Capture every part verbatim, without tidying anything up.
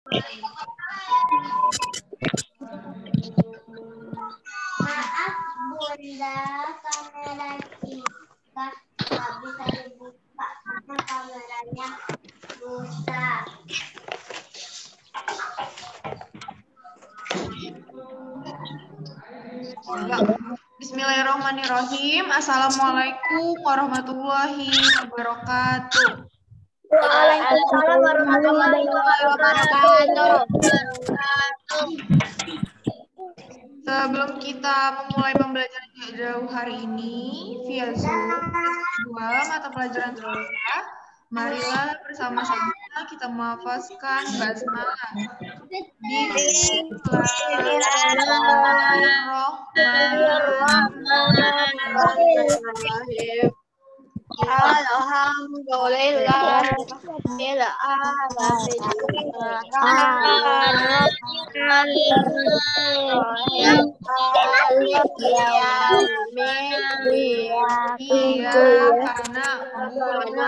Maaf Bunda, kamera kita nggak bisa dibuka karena kameranya rusak. Bismillahirrahmanirrahim. Assalamualaikum warahmatullahi wabarakatuh. Waalaikumsalam warahmatullahi wabarakatuh. Sebelum kita memulai pembelajaran jarak jauh hari ini via Zoom, dua mata pelajaran sekolah, marilah bersama-sama kita melafazkan basmalah. Bismillahirrahmanirrahim. Alhamdulillah rabbil alamin. Iyyaka na'budu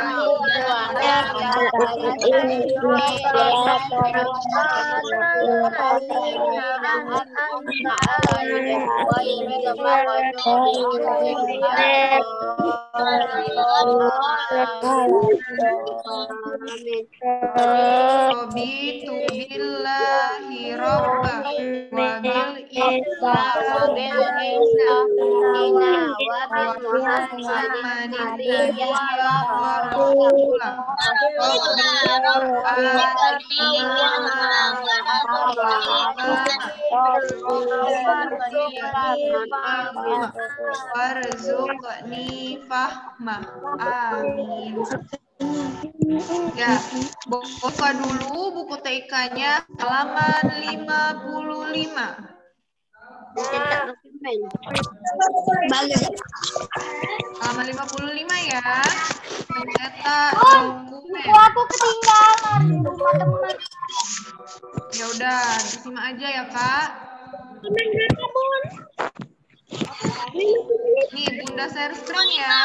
Raditu billahi rabbah wa bil islami wa Muhammadin nabiyya wa rasulah warzuqni fahmah. Amin. Ya, buka dulu buku T K-nya halaman lima puluh lima. Halaman lima puluh lima ya. Mencetak dokumen. Aku ketinggalan di rumah teman. Ya udah, disimak aja ya, Kak. Nih, Bunda share screen ya.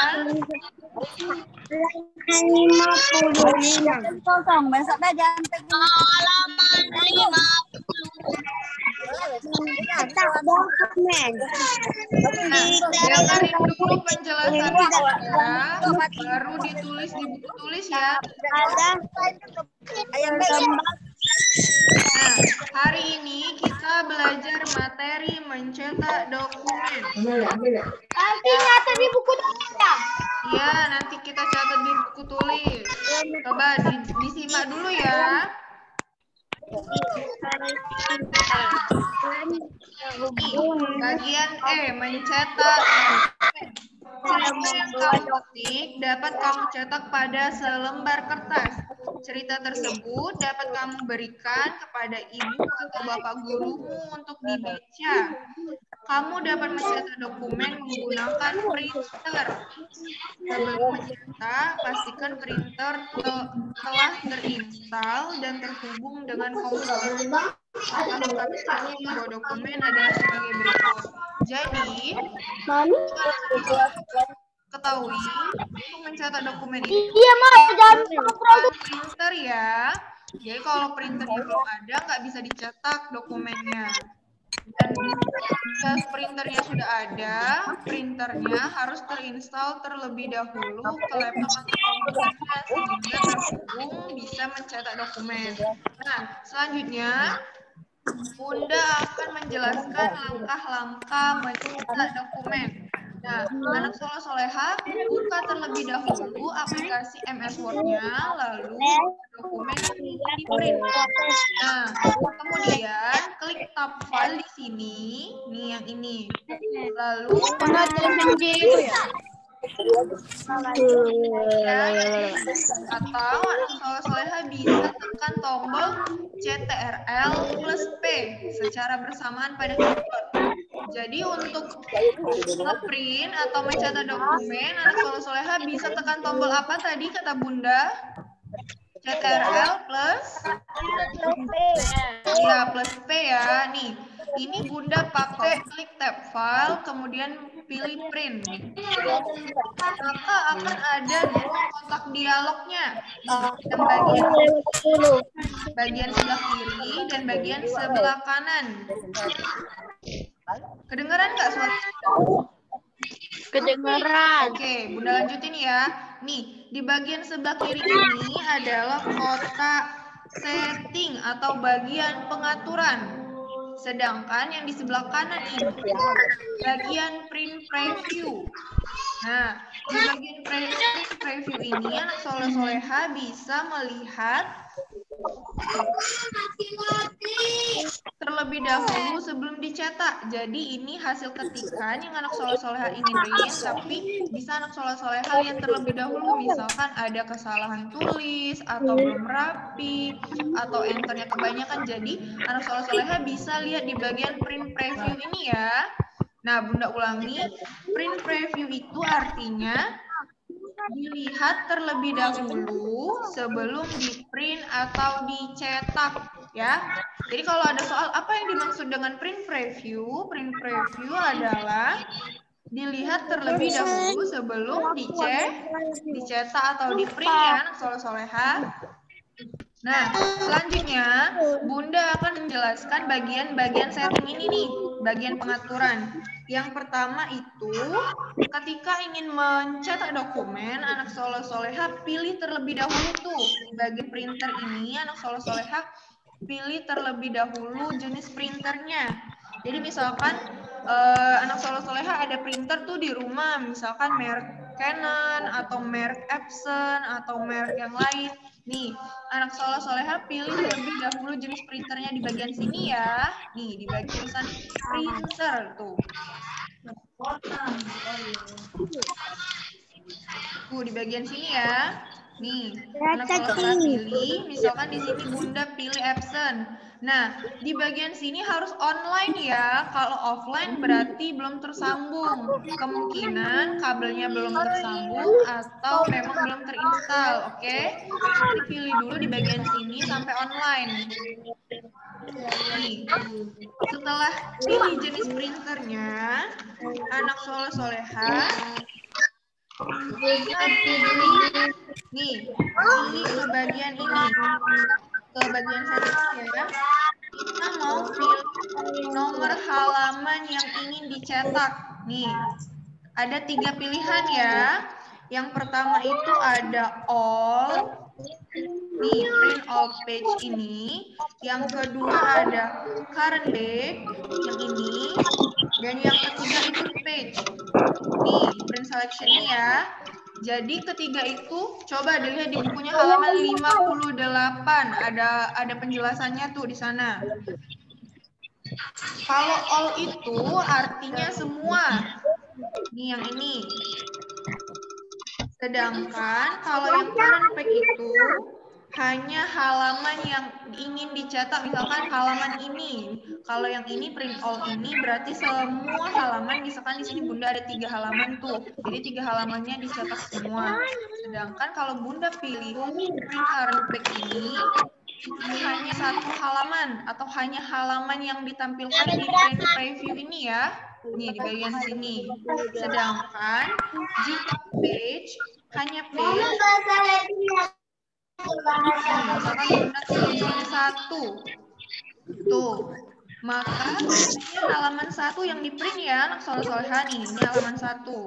lima puluh lima. Kosong, besoknya jangan halaman lima puluh. Cetak dokumen. Nah, dengerin dulu penjelasannya ya, baru ditulis di buku tulis ya. Ada ayam gambar. Nah, hari ini kita belajar materi mencetak dokumen. Nanti catat di buku tulis ya. Iya, nanti kita catat di buku tulis. Coba di, disimak dulu ya. Bagian E, mencetak. Cerita yang kamu ketik dapat kamu cetak pada selembar kertas. Cerita tersebut dapat kamu berikan kepada ibu atau bapak gurumu untuk dibaca. Kamu dapat mencetak dokumen menggunakan printer. Sebelum mencetak, pastikan printer te telah terinstall dan terhubung dengan komputer. Langkah-langkah membuat dokumen adalah sebagai berikut. Jadi, ketahui untuk mencetak dokumen ini Iya, Mas, jangan printer ya. Jadi kalau printernya belum ada, nggak bisa dicetak dokumennya. Dan jika printernya sudah ada, printernya harus terinstall terlebih dahulu ke laptop atau komputernya sehingga terhubung bisa mencetak dokumen. Nah, selanjutnya Bunda akan menjelaskan langkah-langkah mencetak dokumen. Nah, anak soleh soleha buka terlebih dahulu aplikasi M S Word-nya, lalu dokumen di print. Nah, kemudian klik tab file di sini, nih yang ini. Lalu ya, atau anak soleh soleha bisa tekan tombol C T R L plus P secara bersamaan pada keyboard. Jadi untuk ngeprint atau mencetak dokumen, anak soleh soleha bisa tekan tombol apa tadi kata Bunda? C T R L plus ya plus P ya. Nih, ini Bunda pakai klik tab file, kemudian pilih print. Maka akan ada dua kotak dialognya. Yang bagian bagian sebelah kiri dan bagian sebelah kanan. Kedengeran nggak suaranya? Kedengeran. Oke, Bunda lanjutin ya. Nih, di bagian sebelah kiri ini adalah kotak setting atau bagian pengaturan. Sedangkan yang di sebelah kanan ini bagian print preview. Nah, di bagian print preview ini anak soleh-soleha bisa melihat terlebih dahulu sebelum dicetak. Jadi ini hasil ketikan yang anak soleh-soleha ingin print, tapi bisa anak soleh-soleha lihat terlebih dahulu. Misalkan ada kesalahan tulis, atau belum rapi, atau enternya kebanyakan. Jadi anak soleh-soleha bisa lihat di bagian print preview ini ya. Nah, Bunda ulangi, print preview itu artinya dilihat terlebih dahulu sebelum di-print atau dicetak ya. Jadi kalau ada soal apa yang dimaksud dengan print preview, print preview adalah dilihat terlebih dahulu sebelum dicek, dicetak atau di-print ya anak soleh-soleha. Nah, selanjutnya Bunda akan menjelaskan bagian-bagian setting ini nih, bagian pengaturan. Yang pertama itu, ketika ingin mencetak dokumen, anak soleh-soleha pilih terlebih dahulu tuh. Di bagian printer ini, anak soleh-soleha pilih terlebih dahulu jenis printernya. Jadi misalkan eh, anak soleh-soleha ada printer tuh di rumah, misalkan merek Canon, atau merek Epson, atau merek yang lain. Nih, anak soleh-soleha pilih terlebih dahulu jenis printernya di bagian sini ya. Nih, di bagian tulisan printer tuh. Tuh, di bagian sini ya. Nih, anak soleh-soleha pilih, misalkan di sini Bunda pilih Epson. Nah, di bagian sini harus online ya. Kalau offline berarti belum tersambung. Kemungkinan kabelnya belum tersambung atau memang belum terinstal, oke? Okay? Jadi pilih dulu di bagian sini sampai online. Nih, setelah pilih jenis printernya, anak soleh-soleha pilih nih, pilih ke bagian ini, ke bagian setting ya. Kita mau pilih nomor halaman yang ingin dicetak. Nih, ada tiga pilihan ya. Yang pertama itu ada all. Nih, print all page ini. Yang kedua ada current date, yang ini. Dan yang ketiga itu page. Nih, print selection ini ya. Jadi ketiga itu coba dilihat di bukunya halaman lima puluh delapan, ada ada penjelasannya tuh di sana. Kalau all itu artinya semua. Nih yang ini. Sedangkan kalau yang current page itu hanya halaman yang ingin dicetak, misalkan halaman ini. Kalau yang ini print all ini berarti semua halaman, misalkan di sini Bunda ada tiga halaman tuh, jadi tiga halamannya dicetak semua. Sedangkan kalau Bunda pilih print current page ini, ini hanya satu halaman atau hanya halaman yang ditampilkan di print preview ini ya. Nih di bagian sini. Sedangkan jika page hanya page, Nah, misalkan Bunda tulis satu, tuh, maka ini halaman satu yang di print ya, anak soleh-soleha nih, ini halaman satu.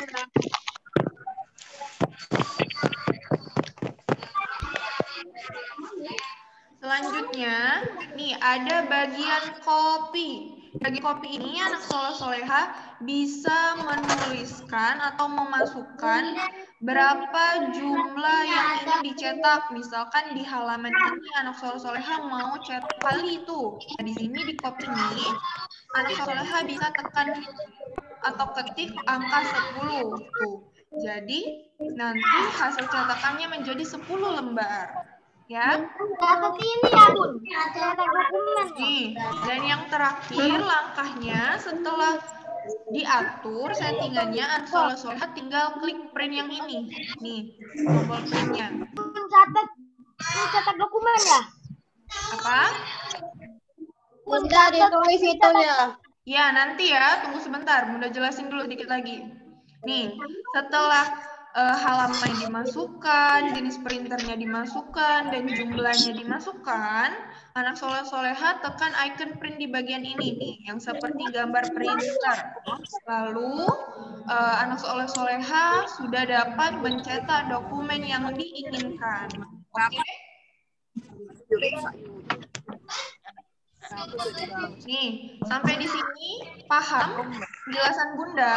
Selanjutnya, nih ada bagian copy. Bagi copy ini anak soleh-soleha bisa menuliskan atau memasukkan berapa jumlah yang ingin dicetak. Misalkan di halaman ini anak soleh-soleha mau cetak kali itu. Nah, di sini di copy ini anak soleh-soleha bisa tekan atau ketik angka sepuluh tuh. Jadi nanti hasil cetakannya menjadi sepuluh lembar. Ya. Seperti ini ya, Bun. Cetak dokumen. Nih, dan yang terakhir langkahnya setelah diatur settingannya, anak soleh-soleha tinggal klik print yang ini. Nih, tombol printnya. Cetak, cetak dokumen ya? Apa? Bun, Sudah ditulis itunya. Ya, nanti ya. Tunggu sebentar. Bunda jelasin dulu dikit lagi. Nih, setelah uh, halaman dimasukkan, jenis printernya dimasukkan, dan jumlahnya dimasukkan, anak soleh-soleha tekan icon print di bagian ini nih, yang seperti gambar printer. Lalu, uh, anak soleh-soleha sudah dapat mencetak dokumen yang diinginkan. Oke? Nih, sampai di sini paham penjelasan Bunda?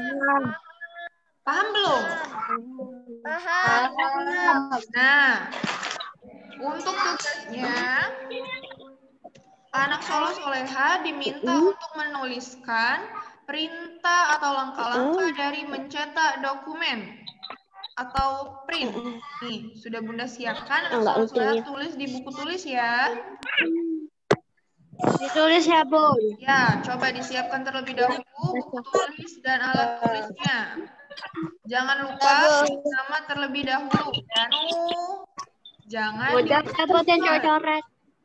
Paham belum? Paham. Nah, untuk tugasnya, anak soleh-soleha diminta untuk menuliskan perintah atau langkah-langkah dari mencetak dokumen atau print. Nih, sudah Bunda siapkan, anak soleh-soleha tulis di buku tulis ya. Ditulis ya, Bun. Ya, coba disiapkan terlebih dahulu buku tulis dan alat tulisnya. Jangan lupa tulis nama terlebih dahulu. Danu, jangan Udah dapetin coret-coret.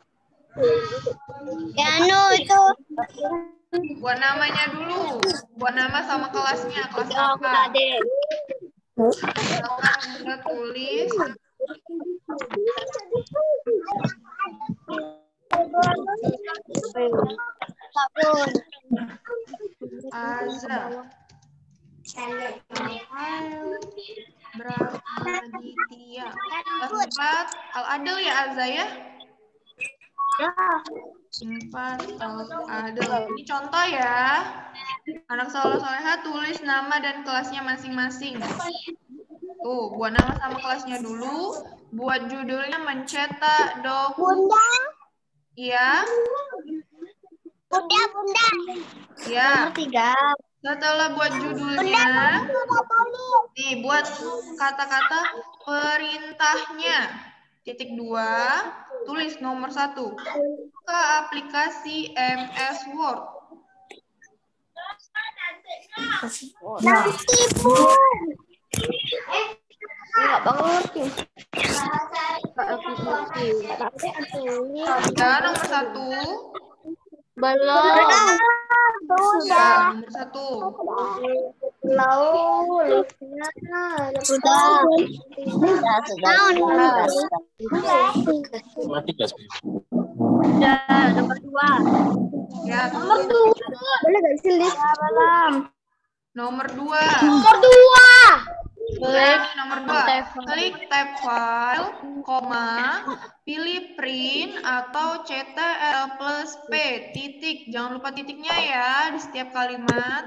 Danu itu. Buat namanya dulu. Buat nama sama kelasnya, kelas apa. Silakan Bunda tulis. Azza Brahmaditya kelas empat Al-Adil ya Azza ya? empat Al-Adil. Ini contoh ya. Anak soleh-soleha tulis nama dan kelasnya masing-masing. Tuh, buat nama sama kelasnya dulu. Buat judulnya mencetak dokumen. Iya. Bunda, Bunda. Ya. Nomor tiga. Setelah buat judulnya, nih buat kata-kata perintahnya. Titik dua, tulis nomor satu. Buka aplikasi M S Word. Nanti, Bu. Enggak banget. Ya, nomor satu. Belum. Ya, nomor satu. Belum. Sudah. Sudah, sudah. Sudah, nomor dua. Ya, Nomor dua. Boleh gak sih, Lis? Belum. nomor dua. Nomor dua. Klik nomor dua. Klik tab file, koma, pilih print atau C T L plus P, titik. Jangan lupa titiknya ya di setiap kalimat.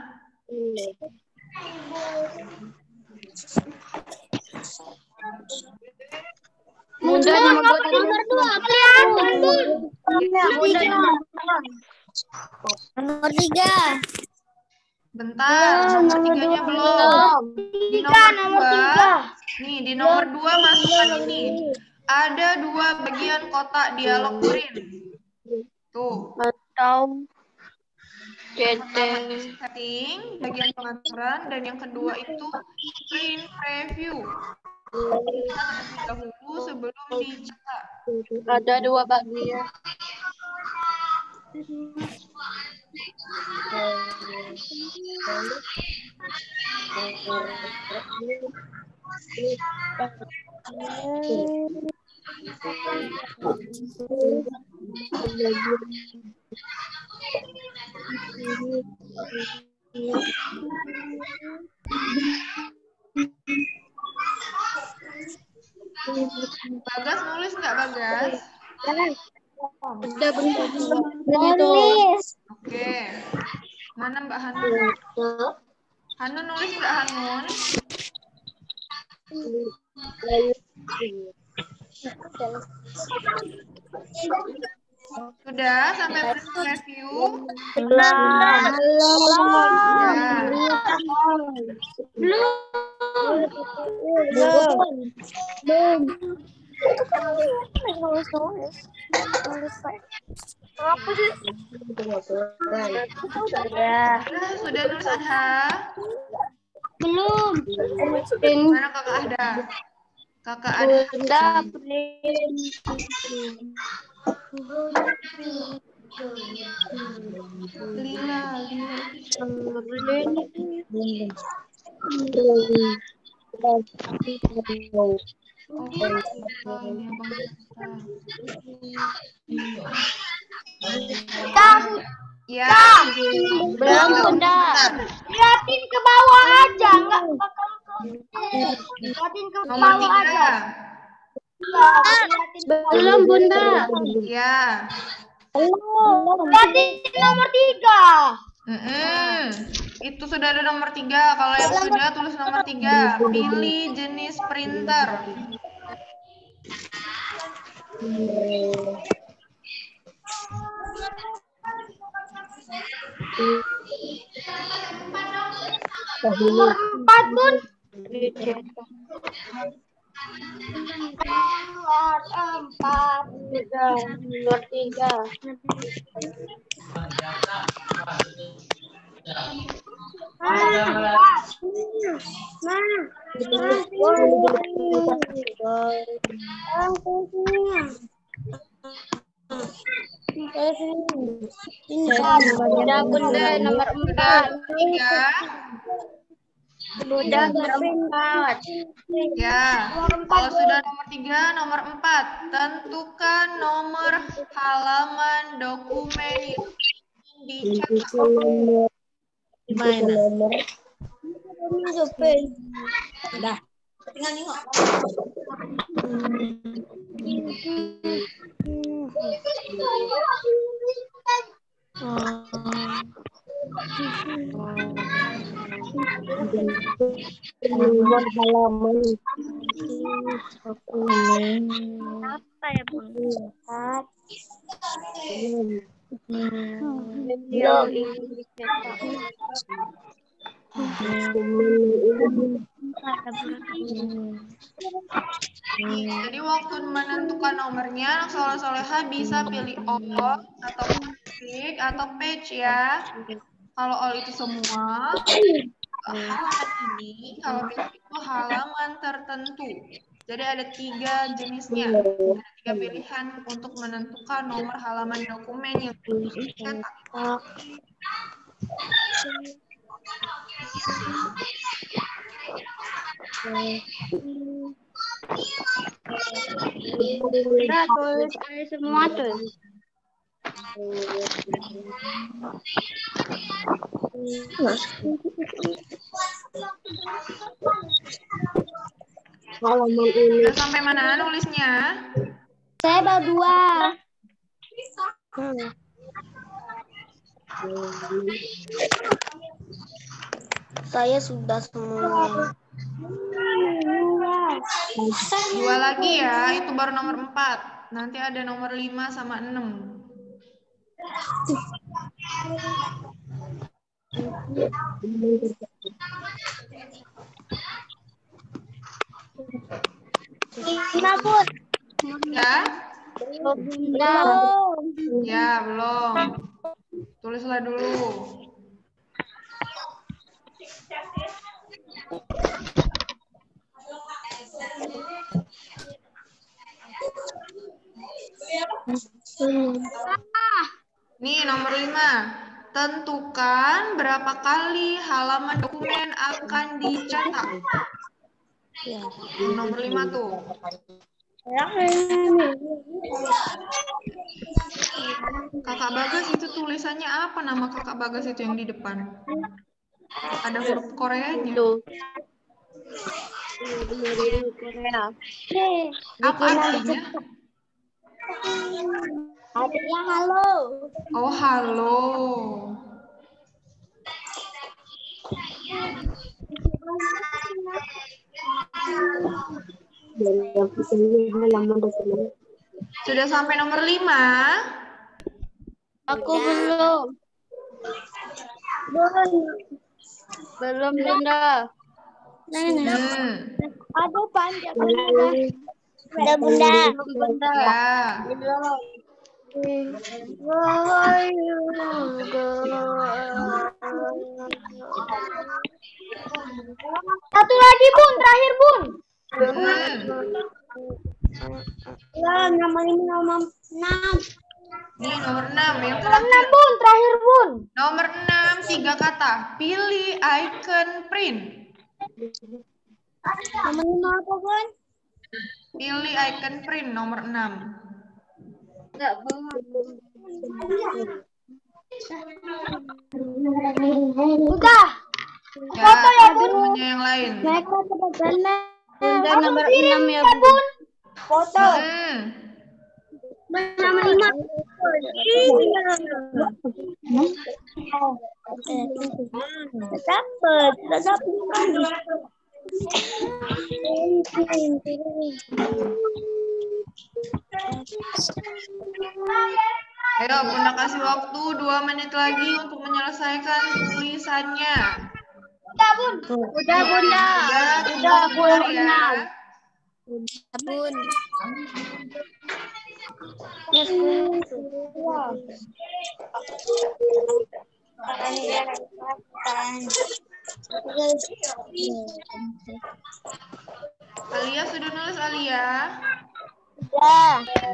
Bunda, nomor dua. Nomor dua. Kelihatan, Bun. Bunda, nomor Nomor tiga. Bentar, nomor tiganya belum. Di nomor dua, nih di nomor dua masukkan ini. Ada dua bagian kotak dialog print. Tuh. Atau Pertama setting, bagian pengaturan, dan yang kedua itu print preview. Terlebih dahulu sebelum dicetak. ada dua bagian. Bagas nulis nggak Bagas? Udah bentuk Nulis. Oke. Mana Mbak Hanun? Hanun nulis nggak Hanun? Sudah sampai print review? Belum. Belum. Belum. Apa sih? Ya. Sudah, sudah nulis Adha? Belum. Mana kakak Adha? Kakak Adha. Bunda, print. Lila, Lila. Oh, Lila, ini Abang Putra. Ya, Ya, Belum, Bunda. liatin ke bawah aja, nggak bakal liatin ke nomor bawah aja. tiga. Ya, liatin ke bawah. Belum, Bunda. Ya. Liatin nomor tiga. Mm-mm. Itu sudah ada nomor tiga. Kalau yang sudah tulis nomor tiga. Pilih jenis printer. Nomor empat, Bun. Nomor empat. Nomor tiga. Bunda, Bunda, nomor empat. Tiga. Bunda, nomor empat. Ya. Kalau sudah nomor tiga, nomor empat. Tentukan nomor halaman dokumen yang dicetak. Gimana? Udah. Tinggal nengok. Nomor halaman. Apa ya, Bang? Belum. Jadi waktu menentukan nomornya, soleh-soleha bisa pilih all atau klik atau page ya. Kalau all itu semua, halaman ini kalau page itu halaman tertentu. Jadi ada tiga jenisnya, ada tiga pilihan untuk menentukan nomor halaman dokumen yang dicetak. Udah tulis aja semua tuh. Halaman ini. Udah sampai mana nulisnya? Saya baru dua. Hmm. Saya sudah semua. Dua lagi ya, itu baru nomor empat. Nanti ada nomor lima sama enam. Lima, Bun. Ya? Belum. Ya, belum. Tulislah dulu. Nih, nomor lima. Tentukan berapa kali halaman dokumen akan dicetak. Nomor lima tuh. Kakak Bagas itu tulisannya apa nama Kakak Bagas itu yang di depan? Ada huruf Koreanya. Apa artinya? Artinya halo. Oh, halo. Sudah sampai nomor lima? Aku belum. Belum. Belum, Bunda. Hmm. Ada panjang, Bunda. Ada, Bunda. Bunda. Ya. Belum. Satu lagi, Bun, terakhir, Bun. Hmm. Ya, nama ini nama enam. Nih nomor enam yang Nomor enam terakhir. Bun, terakhir Bun. Nomor enam, tiga kata. Pilih icon print. Nomor lima apa, Bun? Pilih icon print nomor enam. Enggak, Bun. Udah. Ya, Foto ya Bun. temennya yang lain. Mereka pada benar. Bunda Aku nomor kirim enam ya, ya Bun. Bun. Foto. Hmm. Nomor lima. Dapat, dapat. Ayo, Bunda kasih waktu dua menit lagi untuk menyelesaikan tulisannya. Udah Bun. Udah, Bunda. Udah, Udah, tunggu sebentar Bun. ya. Bun. Alia sudah nulis, Alia? Udah.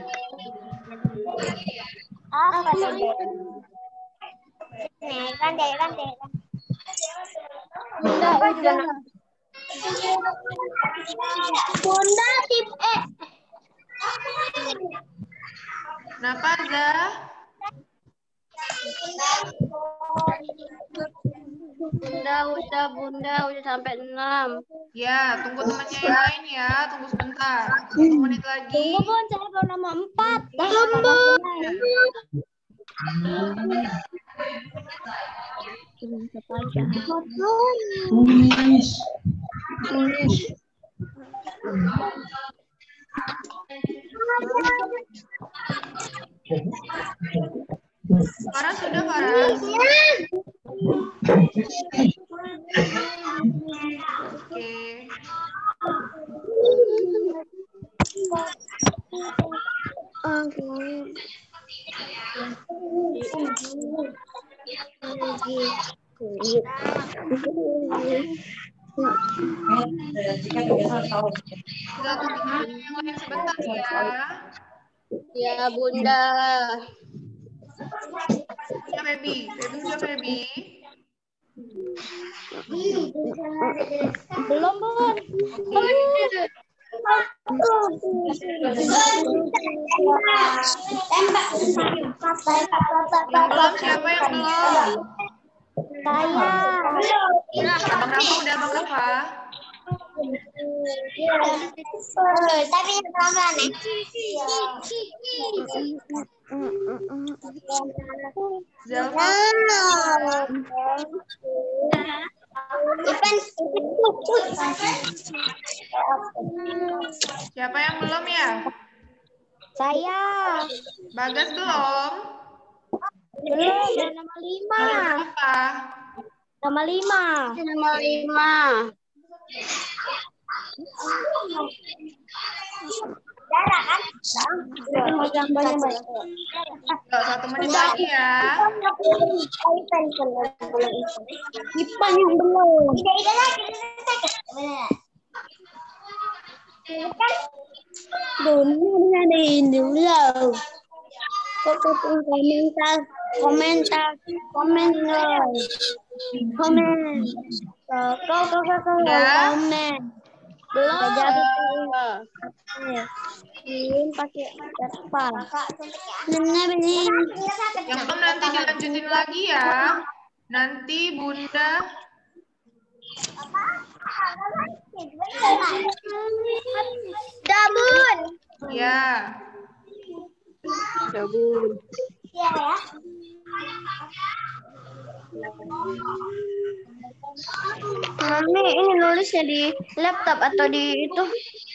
Apa tadi? Nih, kan deh, kan deh. Bunda, udah. Bunda, tip E. Kenapa, Zah? Bunda, udah, Bunda, udah sampai enam. Ya, tunggu temannya yang lain ya. Tunggu sebentar. Satu menit lagi. Tunggu, Bun, saya baru nomor empat. Tunggu. Farah sudah, Farah? Oke. Kita tunggu temannya yang lain sebentar ya. Ya, Bunda. Ya, Feby. Feby sudah, Feby? Belum, Bun. Yang belum, siapa yang belum? Saya. Abang Rafa udah, Abang Rafa? Tapi pelan-pelan ya. Zelfa? Ipan, Siapa yang belum ya? saya. Bagas belum? Belum, dan nomor lima. Nomor berapa? Nomor lima. Nomor lima. Yuk, satu menit lagi ya. Ipan yang belum. Dunia ada ini belum. Komentar, komentar, komentar, komen. Kau, kau, kau, kau, Udah? komen. Belum. Jadi ini pakai apa? Benar ini. Yang belum nanti dilanjutin lagi ya. Nanti Bunda Dabun. ya. Dabun. Iya ya. Mami, ini nulisnya di laptop atau di itu?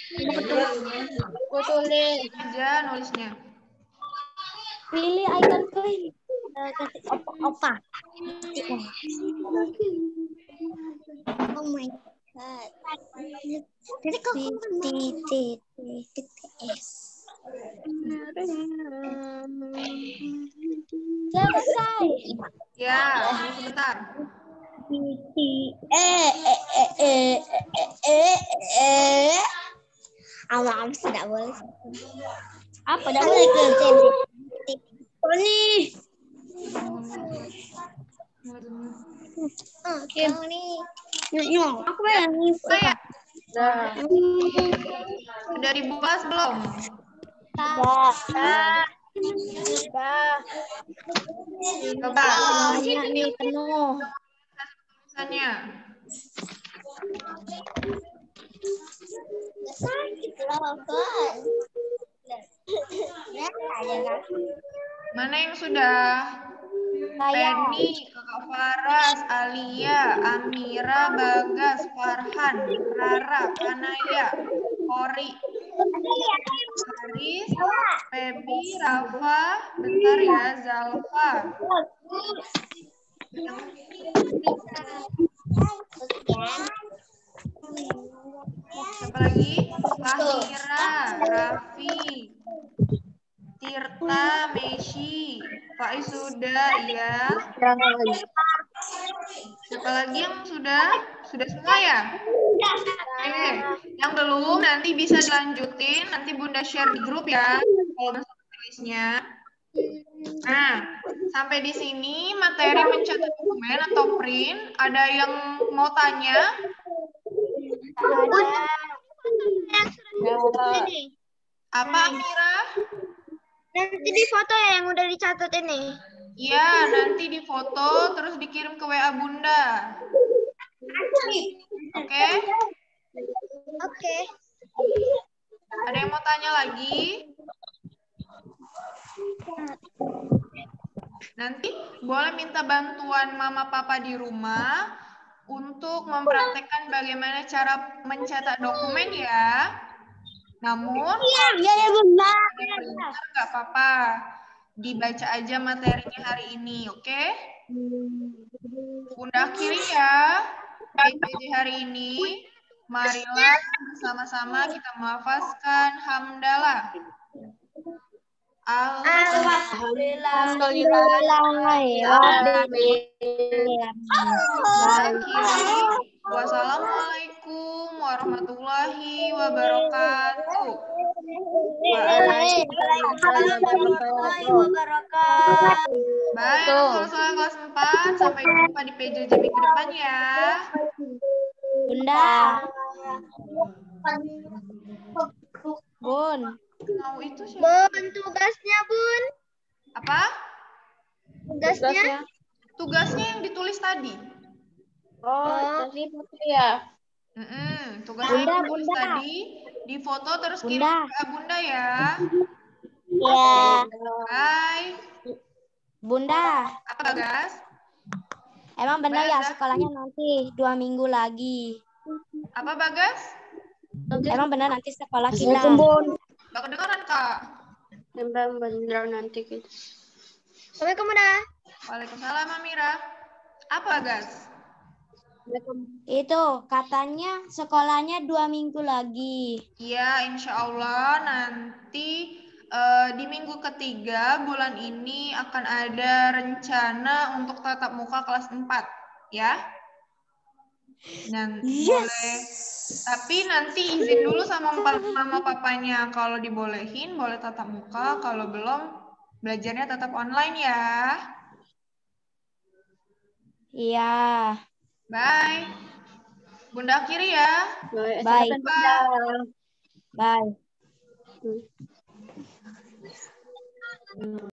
Gue tulis. Aja nulisnya. Pilih icon print. Kasih opa opa. Oh my god. Jadi kok S. Selesai. Ya, tunggu sebentar. Eh eh eh eh eh eh. Awam tidak boleh. Apa tidak boleh ke Tony. Tony. Aku yang Maya, Dah. udah dibahas belum? Dah. Dah. Coba Banyak nih penuh. tulisannya. Mana yang sudah? Saya. Penny, Kakak Faras, Alia, Amira, Bagas, Farhan, Rara, Kanaya, Kori, Haris, Pebi, Rafa, bentar ya, Zalfa. Siapa lagi? Fahira, Raffi, Tirta, Meshi, Faiz sudah ya. Siapa lagi yang sudah? Sudah semua ya? Oke, yang belum nanti bisa dilanjutin, nanti Bunda share di grup ya, kalau masuk tulisnya. Nah, sampai di sini materi mencetak dokumen atau print, ada yang mau tanya? Ini. Apa, Amira? Nanti di foto ya yang udah dicatat ini. Iya, nanti difoto terus dikirim ke W A Bunda. Oke? Oke. Ada yang mau tanya lagi? Nanti boleh minta bantuan mama papa di rumah untuk mempraktekkan bagaimana cara mencetak dokumen ya. Namun, kalau Ya ya Bunda. ada printer nggak apa-apa. Dibaca aja materinya hari ini, oke? Bunda akhiri ya P J J hari ini. Marilah bersama-sama kita melafazkan hamdalah. Akhiri. Wassalamualaikum warahmatullahi wabarakatuh. Waalaikumsalam warahmatullahi wabarakatuh. Baik, kalau soal kelas empat, sampai jumpa di P J J minggu depan ya. Bunda. Bun. Mau itu siapa? Bun, tugasnya, Bun. Apa? Tugasnya. Tugasnya yang ditulis tadi. Oh, tadi putih ya. Mm-mm, tugasnya Bunda, yang ditulis Bunda. tadi, difoto terus kirim Bunda. ke Bunda ya. Ya. Bye. Bunda. Apa, Bagas? Emang benar ya Bagas. sekolahnya nanti dua minggu lagi. Apa, Bagas? Emang benar nanti sekolah kita. Gak kedengeran, Kak. Emang benar nanti kita. Assalamualaikum, Bunda. Waalaikumsalam, Amira. Apa, Bagas? Itu katanya sekolahnya dua minggu lagi. Iya, insya Allah nanti eh, di minggu ketiga bulan ini akan ada rencana untuk tatap muka kelas empat, ya. Dan Yes. boleh, tapi nanti izin dulu sama mama papanya. Kalau dibolehin, boleh tatap muka. Kalau belum, belajarnya tetap online ya. Iya. Bye. Bunda akhiri ya. Bye. Bye. Bye.